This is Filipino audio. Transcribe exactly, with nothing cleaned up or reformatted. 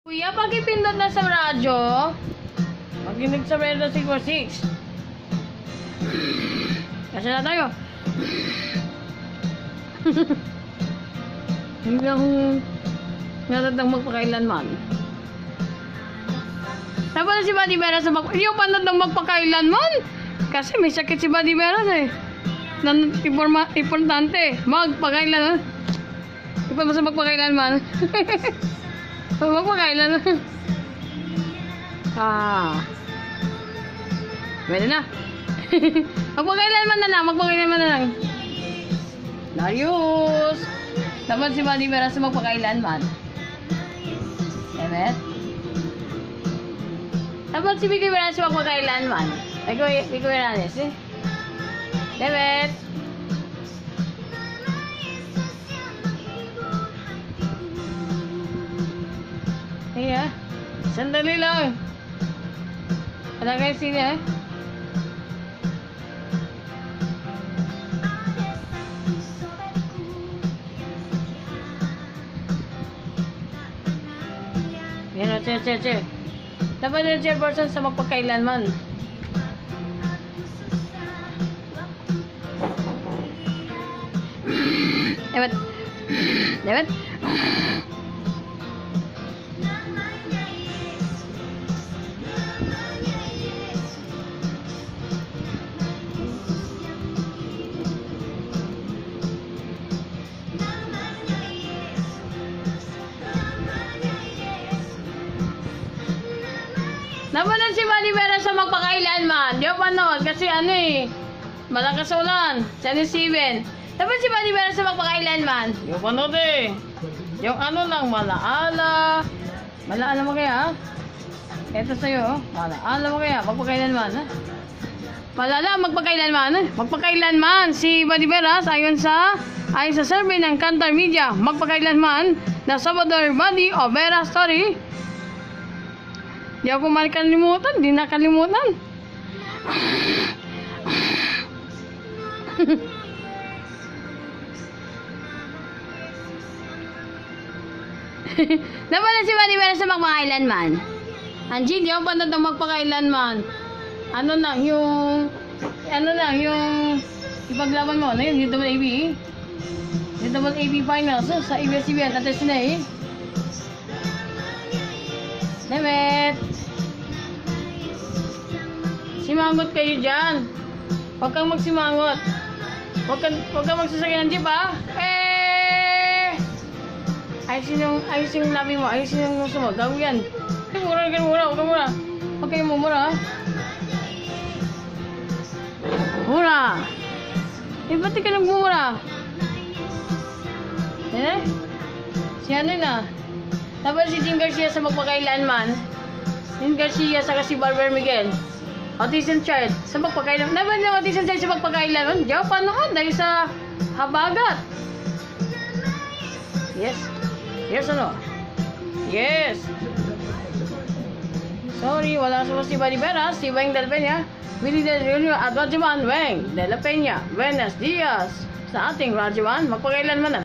Kuya, pag ipindot na sa radyo, makinig sa Red six four six. Kasi na tayo. Hindi akong natatang magpakailanman. Tapos na si Buddy Veras sa mag... Yung panood ng magpakailanman. Kasi may sakit si Buddy Veras eh. Nan informa importante. Magpakailanman. Ipan mo sa magpakailanman. Magpakailanman. Ah. Pwede na. Magpakailanman na lang. Magpakailanman na lang. Darius. Dapat si Buddy Veras sa magpakailanman. Evet. Dapat si Buddy Veras sa magpakailanman. Ikaw, ikaw yan eh. Evet. Iya. Sandali lang. Wala kayo sila eh. Yan o, che, che, che. Dapat yung chairperson sa magpagkailanman. Dapat. Dapat. Napanood si Buddy Veras sa magpakailanman. Di ako panood kasi ano eh. Malakas ulan. seventy-seven. Dapat si Buddy Veras sa magpakailanman. Di ako panood eh. Yung ano lang, malaala. Malaala mo kaya ha? Ito sa'yo oh. Malaala mo kaya. Magpakailanman ha? Malala, magpakailanman ha? Magpakailanman. Si Buddy Veras ayon sa ayon sa survey ng Kantar Media. Magpakailanman na Salvador Buddy o Veras story. Di ako makalimutan, di nakalimutan. Dapat na si Buddy Veras sa magpakailanman. Angie, di ako panood ng magpakailanman. Ano lang, yung... Ano lang, yung... Ipaglaban mo, ano yun? Yung double A B E? Yung double A B finals, so, sa A B S C B N, natin sila eh. Dapat! Simangot kayo dyan. Huwag kang magsimangot. Huwag kang, huwag kang magsasakyan ng jeep ha. Eh! Ayusin yung, ayusin yung labi mo. Ayusin yung gusto mo. Gawin yan. Huwag mura, huwag mura, huwag mura. Huwag kayo mumura ha. Mura! Eh, ba't di ka nagmumura? Eh? Si ano na? Tapos si Jim Garcia sa magpakailanman. Jim Garcia sa si Barber Miguel. Autism child sa magpakailanman. Naman yung autism child sa magpakailanman. Diyaw, panood dahil sa habagat. Yes. Yes ano? Yes. Sorry, wala sa si Buddy Veras, si Weng Del Peña, Willie Del Rio at Radyoman Weng Del Peña, Buenos Dias sa ating Radyoman. Magpakailanman na.